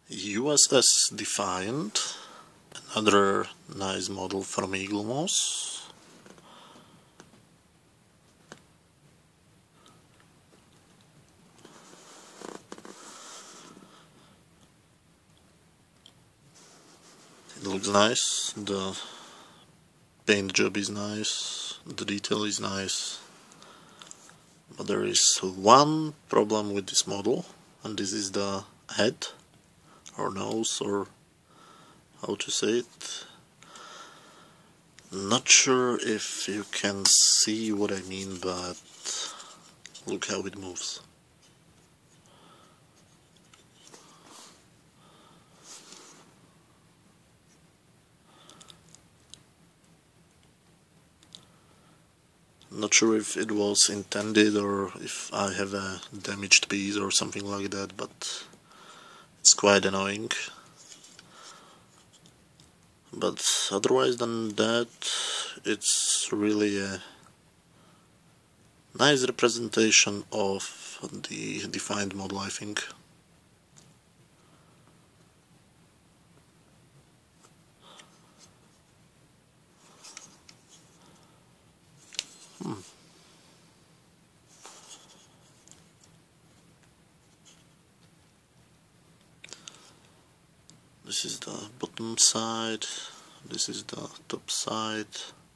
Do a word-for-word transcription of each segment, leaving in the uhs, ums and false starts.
U S S Defiant, another nice model from Eaglemoss. It looks nice, the paint job is nice, the detail is nice, but there is one problem with this model, and this is the head or nose, or how to say it. Not sure if you can see what I mean, but look how it moves. Not sure if it was intended or if I have a damaged piece or something like that, but it's quite annoying. But otherwise than that, it's really a nice representation of the Defiant model, I think. Hmm. This is the bottom side, this is the top side.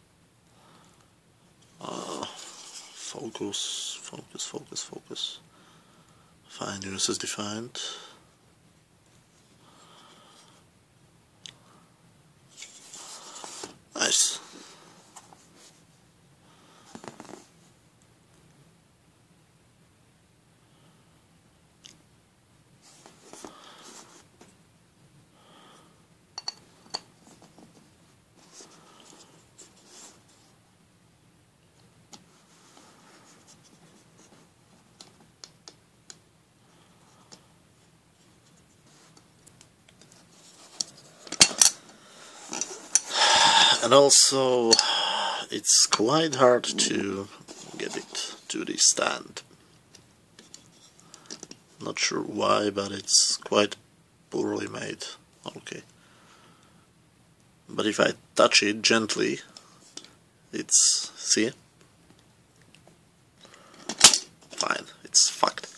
Uh, focus, focus, focus, focus. Fine, U S S Defiant. Nice. And also, it's quite hard to get it to the stand. Not sure why, but it's quite poorly made. Okay. But if I touch it gently, it's, see? Fine, it's fucked.